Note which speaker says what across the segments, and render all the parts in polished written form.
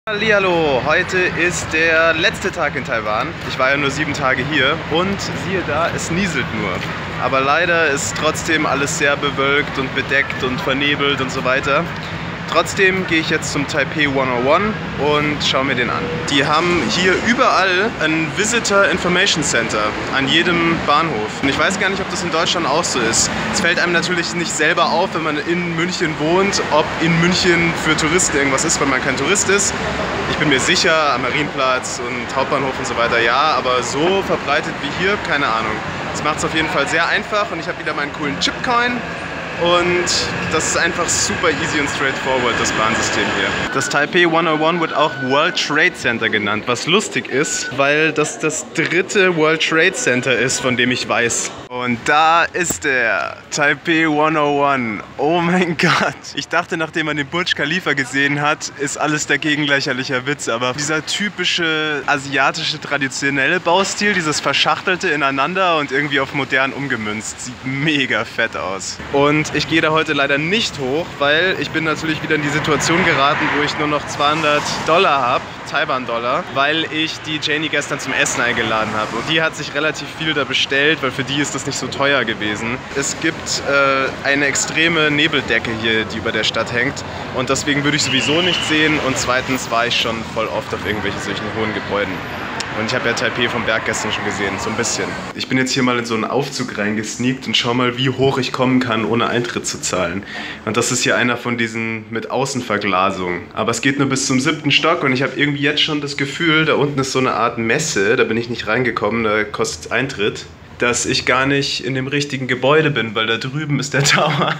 Speaker 1: Hallihallo, heute ist der letzte Tag in Taiwan. Ich war ja nur 7 Tage hier und siehe da, es nieselt nur. Aber leider ist trotzdem alles sehr bewölkt und bedeckt und vernebelt und so weiter. Trotzdem gehe ich jetzt zum Taipei 101 und schaue mir den an. Die haben hier überall ein Visitor Information Center an jedem Bahnhof. Und ich weiß gar nicht, ob das in Deutschland auch so ist. Es fällt einem natürlich nicht selber auf, wenn man in München wohnt, ob in München für Touristen irgendwas ist, wenn man kein Tourist ist. Ich bin mir sicher, am Marienplatz und Hauptbahnhof und so weiter ja, aber so verbreitet wie hier, keine Ahnung. Das macht es auf jeden Fall sehr einfach und ich habe wieder meinen coolen Chipcoin. Und das ist einfach super easy und straightforward, das Bahnsystem hier. Das Taipei 101 wird auch World Trade Center genannt, was lustig ist, weil das das dritte World Trade Center ist, von dem ich weiß. Und da ist der Taipei 101. Oh mein Gott. Ich dachte, nachdem man den Burj Khalifa gesehen hat, ist alles dagegen lächerlicher Witz. Aber dieser typische asiatische traditionelle Baustil, dieses verschachtelte ineinander und irgendwie auf modern umgemünzt, sieht mega fett aus. Und ich gehe da heute leider nicht hoch, weil ich bin natürlich wieder in die Situation geraten, wo ich nur noch $200 habe, Taiwan-Dollar, weil ich die Janie gestern zum Essen eingeladen habe. Und die hat sich relativ viel da bestellt, weil für die ist das nicht so teuer gewesen. Es gibt eine extreme Nebeldecke hier, die über der Stadt hängt. Und deswegen würde ich sowieso nicht sehen. Und zweitens war ich schon voll oft auf irgendwelchen solchen hohen Gebäuden. Und ich habe ja Taipei vom Berg gestern schon gesehen, so ein bisschen. Ich bin jetzt hier mal in so einen Aufzug reingesneakt und schau mal, wie hoch ich kommen kann, ohne Eintritt zu zahlen. Und das ist hier einer von diesen mit Außenverglasung. Aber es geht nur bis zum 7. Stock und ich habe irgendwie jetzt schon das Gefühl, da unten ist so eine Art Messe, da bin ich nicht reingekommen, da kostet Eintritt, dass ich gar nicht in dem richtigen Gebäude bin, weil da drüben ist der Tower.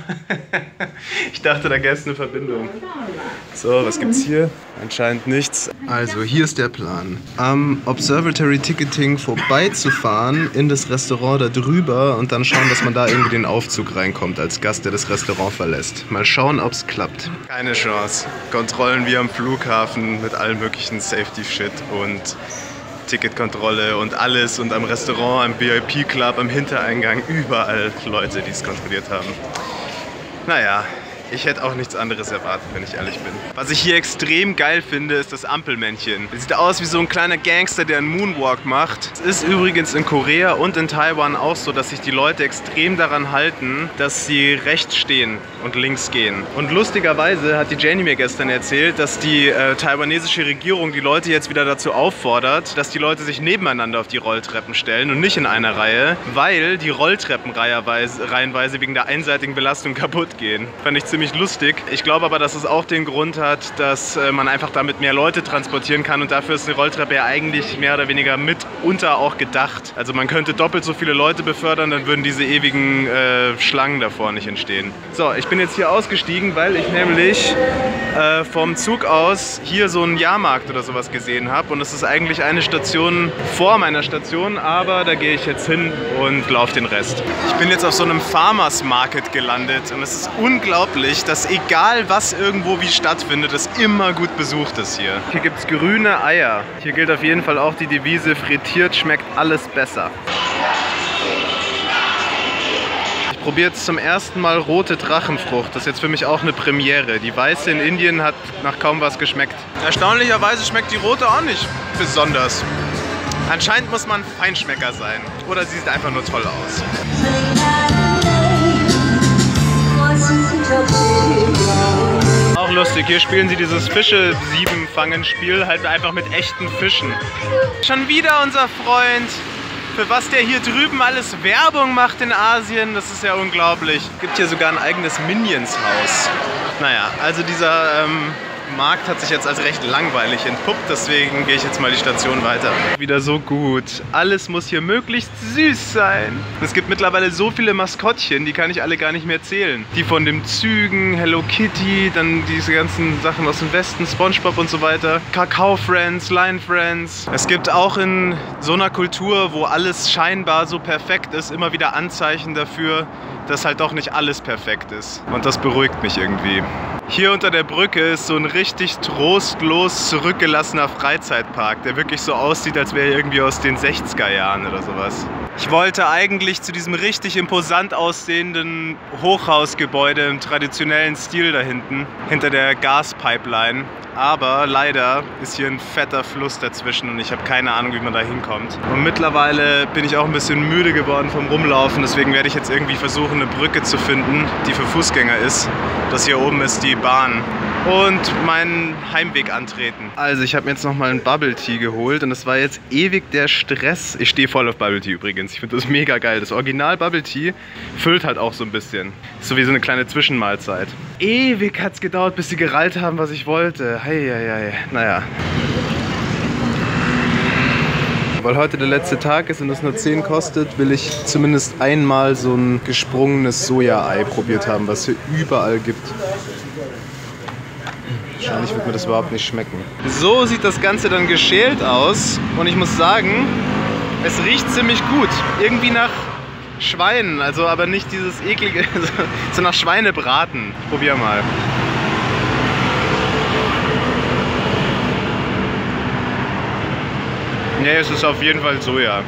Speaker 1: Ich dachte, da gäbe es eine Verbindung. So, was gibt's hier? Anscheinend nichts. Also, hier ist der Plan. Am Observatory Ticketing vorbeizufahren in das Restaurant da drüber und dann schauen, dass man da irgendwie den Aufzug reinkommt als Gast, der das Restaurant verlässt. Mal schauen, ob es klappt. Keine Chance. Kontrollen wie am Flughafen mit allem möglichen Safety-Shit und Ticketkontrolle und alles und am Restaurant, am VIP-Club, am Hintereingang, überall Leute, die es kontrolliert haben. Naja, ich hätte auch nichts anderes erwartet, wenn ich ehrlich bin. Was ich hier extrem geil finde, ist das Ampelmännchen. Es sieht aus wie so ein kleiner Gangster, der einen Moonwalk macht. Es ist übrigens in Korea und in Taiwan auch so, dass sich die Leute extrem daran halten, dass sie rechts stehen und links gehen. Und lustigerweise hat die Janie mir gestern erzählt, dass die taiwanesische Regierung die Leute jetzt wieder dazu auffordert, dass die Leute sich nebeneinander auf die Rolltreppen stellen und nicht in einer Reihe, weil die Rolltreppen reihenweise wegen der einseitigen Belastung kaputt gehen. Fand ich ziemlich lustig. Ich glaube aber, dass es auch den Grund hat, dass man einfach damit mehr Leute transportieren kann und dafür ist eine Rolltreppe ja eigentlich mehr oder weniger mitunter auch gedacht. Also man könnte doppelt so viele Leute befördern, dann würden diese ewigen Schlangen davor nicht entstehen. So, ich bin jetzt hier ausgestiegen, weil ich nämlich vom Zug aus hier so einen Jahrmarkt oder sowas gesehen habe und es ist eigentlich eine Station vor meiner Station, aber da gehe ich jetzt hin und laufe den Rest. Ich bin jetzt auf so einem Farmers Market gelandet und es ist unglaublich, dass egal was irgendwo wie stattfindet, es immer gut besucht ist hier. Hier gibt es grüne Eier. Hier gilt auf jeden Fall auch die Devise, frittiert schmeckt alles besser. Ich probiere jetzt zum ersten Mal rote Drachenfrucht. Das ist jetzt für mich auch eine Premiere. Die weiße in Indien hat nach kaum was geschmeckt. Erstaunlicherweise schmeckt die rote auch nicht besonders. Anscheinend muss man Feinschmecker sein. Oder sie sieht einfach nur toll aus. Auch lustig, hier spielen sie dieses Fische-7-Fangen-Spiel halt einfach mit echten Fischen. Schon wieder unser Freund, für was der hier drüben alles Werbung macht in Asien, das ist ja unglaublich. Gibt hier sogar ein eigenes Minions-Haus. Naja, also dieser Markt hat sich jetzt als recht langweilig entpuppt, deswegen gehe ich jetzt mal die Station weiter. Wieder so gut. Alles muss hier möglichst süß sein. Es gibt mittlerweile so viele Maskottchen, die kann ich alle gar nicht mehr zählen. Die von den Zügen, Hello Kitty, dann diese ganzen Sachen aus dem Westen, SpongeBob und so weiter. Kakao Friends, Lion Friends. Es gibt auch in so einer Kultur, wo alles scheinbar so perfekt ist, immer wieder Anzeichen dafür, dass halt doch nicht alles perfekt ist. Und das beruhigt mich irgendwie. Hier unter der Brücke ist so ein richtig trostlos zurückgelassener Freizeitpark, der wirklich so aussieht, als wäre er irgendwie aus den 60er Jahren oder sowas. Ich wollte eigentlich zu diesem richtig imposant aussehenden Hochhausgebäude im traditionellen Stil da hinten, hinter der Gaspipeline. Aber leider ist hier ein fetter Fluss dazwischen und ich habe keine Ahnung, wie man da hinkommt. Und mittlerweile bin ich auch ein bisschen müde geworden vom Rumlaufen, deswegen werde ich jetzt irgendwie versuchen, eine Brücke zu finden, die für Fußgänger ist. Das hier oben ist die Bahn. Und meinen Heimweg antreten. Also ich habe mir jetzt nochmal einen Bubble Tea geholt und das war jetzt ewig der Stress. Ich stehe voll auf Bubble Tea übrigens. Ich finde das mega geil. Das Original Bubble Tea füllt halt auch so ein bisschen. Ist so wie so eine kleine Zwischenmahlzeit. Ewig hat es gedauert, bis sie gerallt haben, was ich wollte. Heieiei. Naja. Weil heute der letzte Tag ist und es nur 10 kostet, will ich zumindest einmal so ein gesprungenes Soja-Ei probiert haben, was es hier überall gibt. Wahrscheinlich wird mir das überhaupt nicht schmecken. So sieht das Ganze dann geschält aus und ich muss sagen, es riecht ziemlich gut. Irgendwie nach Schwein, also aber nicht dieses eklige, so nach Schweinebraten. Probier mal. Ne, es ist auf jeden Fall Soja.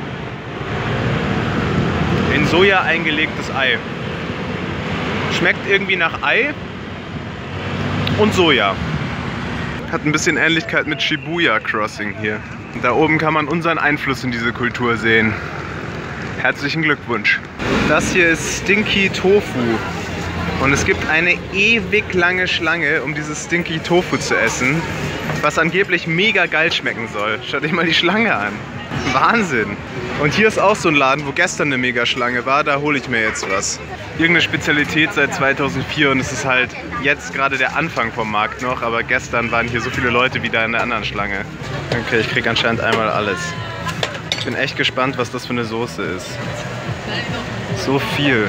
Speaker 1: In Soja eingelegtes Ei. Schmeckt irgendwie nach Ei und Soja. Hat ein bisschen Ähnlichkeit mit Shibuya Crossing hier. Und da oben kann man unseren Einfluss in diese Kultur sehen. Herzlichen Glückwunsch. Das hier ist Stinky Tofu. Und es gibt eine ewig lange Schlange, um dieses Stinky Tofu zu essen, was angeblich mega geil schmecken soll. Schaut euch mal die Schlange an. Wahnsinn. Und hier ist auch so ein Laden, wo gestern eine Mega-Schlange war. Da hole ich mir jetzt was. Irgendeine Spezialität seit 2004 und es ist halt jetzt gerade der Anfang vom Markt noch. Aber gestern waren hier so viele Leute wieder in der anderen Schlange. Okay, ich kriege anscheinend einmal alles. Ich bin echt gespannt, was das für eine Soße ist. So viel.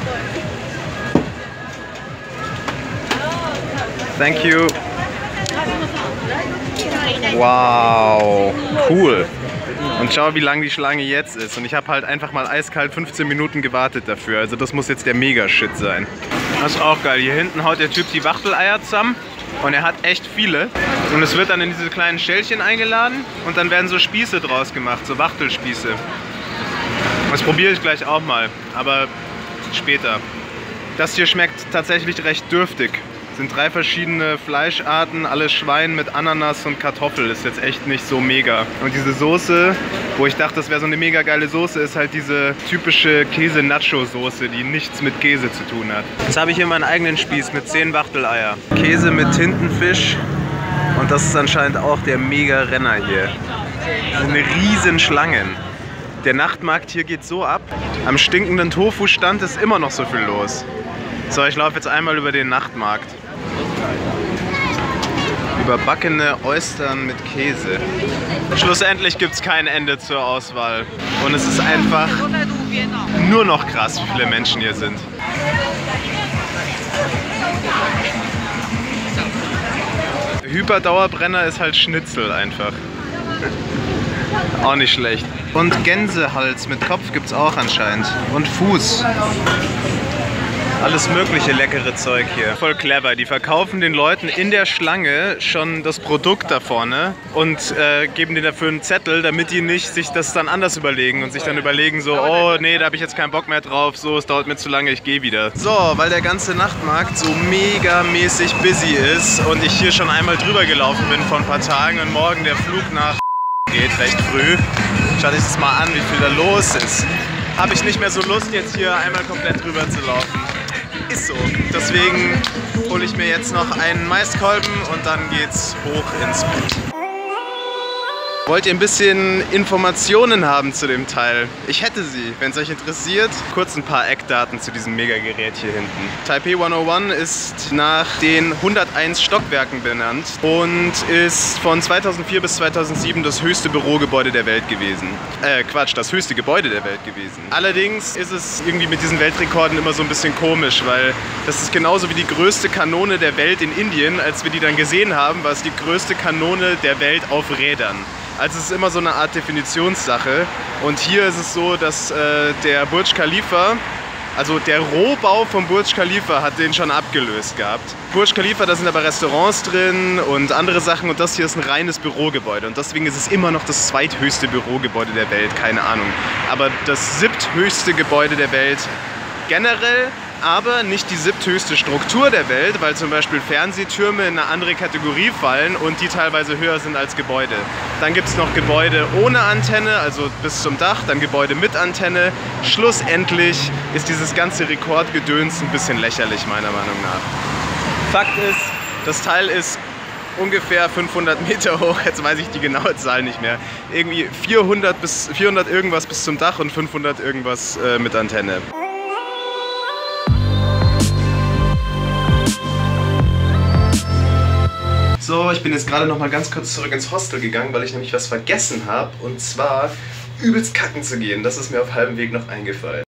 Speaker 1: Thank you. Wow, cool. Und schau, wie lang die Schlange jetzt ist. Und ich habe halt einfach mal eiskalt 15 Minuten gewartet dafür. Also das muss jetzt der Mega-Shit sein. Das ist auch geil. Hier hinten haut der Typ die Wachteleier zusammen. Und er hat echt viele. Und es wird dann in diese kleinen Schälchen eingeladen. Und dann werden so Spieße draus gemacht, so Wachtelspieße. Das probiere ich gleich auch mal. Aber später. Das hier schmeckt tatsächlich recht dürftig. Es sind 3 verschiedene Fleischarten, alles Schwein mit Ananas und Kartoffel. Ist jetzt echt nicht so mega. Und diese Soße, wo ich dachte, das wäre so eine mega geile Soße, ist halt diese typische Käse-Nacho-Soße, die nichts mit Käse zu tun hat. Jetzt habe ich hier meinen eigenen Spieß mit 10 Wachteleier. Käse mit Tintenfisch. Und das ist anscheinend auch der Mega-Renner hier. Das sind riesen Schlangen. Der Nachtmarkt hier geht so ab. Am stinkenden Tofu-Stand ist immer noch so viel los. So, ich laufe jetzt einmal über den Nachtmarkt. Überbackene Austern mit Käse. Schlussendlich gibt es kein Ende zur Auswahl. Und es ist einfach nur noch krass, wie viele Menschen hier sind. Hyperdauerbrenner ist halt Schnitzel einfach. Auch nicht schlecht. Und Gänsehals mit Kopf gibt es auch anscheinend. Und Fuß. Alles mögliche leckere Zeug hier. Voll clever. Die verkaufen den Leuten in der Schlange schon das Produkt da vorne und geben denen dafür einen Zettel, damit die nicht sich das dann anders überlegen und sich dann überlegen so, oh nee, da habe ich jetzt keinen Bock mehr drauf, so, es dauert mir zu lange, ich gehe wieder. So, weil der ganze Nachtmarkt so mega mäßig busy ist und ich hier schon einmal drüber gelaufen bin vor ein paar Tagen und morgen der Flug nach geht recht früh. Schaut euch das mal an, wie viel da los ist. Habe ich nicht mehr so Lust, jetzt hier einmal komplett drüber zu laufen. Ist so. Deswegen hole ich mir jetzt noch einen Maiskolben und dann geht's hoch ins Bett. Wollt ihr ein bisschen Informationen haben zu dem Teil? Ich hätte sie, wenn es euch interessiert. Kurz ein paar Eckdaten zu diesem Megagerät hier hinten. Taipei 101 ist nach den 101 Stockwerken benannt und ist von 2004 bis 2007 das höchste Bürogebäude der Welt gewesen. Das höchste Gebäude der Welt gewesen. Allerdings ist es irgendwie mit diesen Weltrekorden immer so ein bisschen komisch, weil das ist genauso wie die größte Kanone der Welt in Indien. Als wir die dann gesehen haben, war es die größte Kanone der Welt auf Rädern. Also es ist immer so eine Art Definitionssache und hier ist es so, dass der Burj Khalifa, Also der Rohbau vom Burj Khalifa hat den schon abgelöst gehabt. Burj Khalifa, da sind aber Restaurants drin und andere Sachen und das hier ist ein reines Bürogebäude und deswegen ist es immer noch das zweithöchste Bürogebäude der Welt, keine Ahnung. Aber das siebthöchste Gebäude der Welt generell, aber nicht die siebthöchste Struktur der Welt, weil zum Beispiel Fernsehtürme in eine andere Kategorie fallen und die teilweise höher sind als Gebäude. Dann gibt es noch Gebäude ohne Antenne, also bis zum Dach, dann Gebäude mit Antenne. Schlussendlich ist dieses ganze Rekordgedöns ein bisschen lächerlich, meiner Meinung nach. Fakt ist, das Teil ist ungefähr 500 Meter hoch, jetzt weiß ich die genaue Zahl nicht mehr. Irgendwie 400 irgendwas bis zum Dach und 500 irgendwas mit Antenne. So, ich bin jetzt gerade noch mal ganz kurz zurück ins Hostel gegangen, weil ich nämlich was vergessen habe. Und zwar übelst kacken zu gehen. Das ist mir auf halbem Weg noch eingefallen.